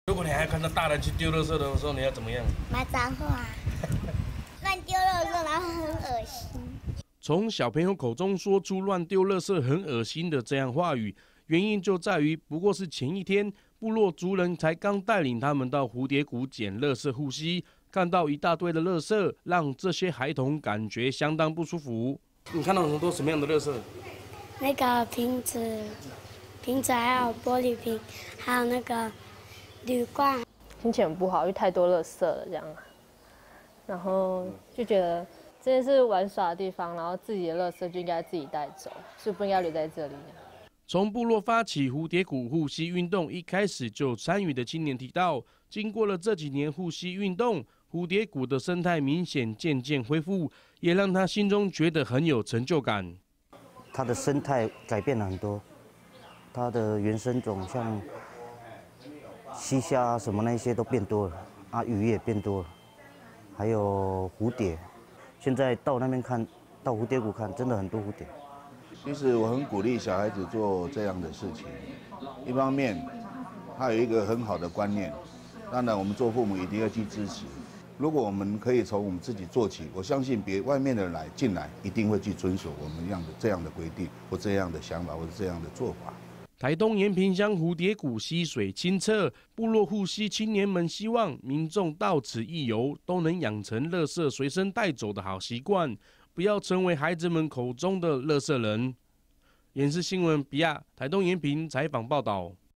如果你还看到大人去丢垃圾的时候，你要怎么样？ 骂脏话，乱丢垃圾，然后很恶心。 从小朋友口中说出乱丢垃圾很恶心的这样话语，原因就在于不过是前一天，部落族人才刚带领他们到蝴蝶谷捡垃圾护溪，看到一大堆的垃圾，让这些孩童感觉相当不舒服。你看到很多什么样的垃圾？ 那个瓶子还有玻璃瓶，还有那个铝罐。 心情很不好，因为太多垃圾了这样，然后就觉得这边是玩耍的地方，然后自己的垃圾就应该自己带走，是不应该留在这里。 从部落发起蝴蝶谷护溪运动，一开始就参与的青年提到，经过了这几年护溪运动，蝴蝶谷的生态明显渐渐恢复，也让他心中觉得很有成就感。 它的生态改变了很多，它的原生种像溪虾啊什么那些都变多了，啊鱼也变多了，还有蝴蝶。现在到那边看，到蝴蝶谷看，真的很多蝴蝶。 其实我很鼓励小孩子做这样的事情，一方面他有一个很好的观念，当然我们做父母一定要去支持。如果我们可以从我们自己做起，我相信外面的人进来一定会去遵守我们这样的规定或这样的想法或者这样的做法。 台东延平乡蝴蝶谷溪水清澈，部落护溪青年们希望民众到此一游都能养成垃圾随身带走的好习惯，不要成为孩子们口中的垃圾人。延视新闻比亚台东延平采访报道。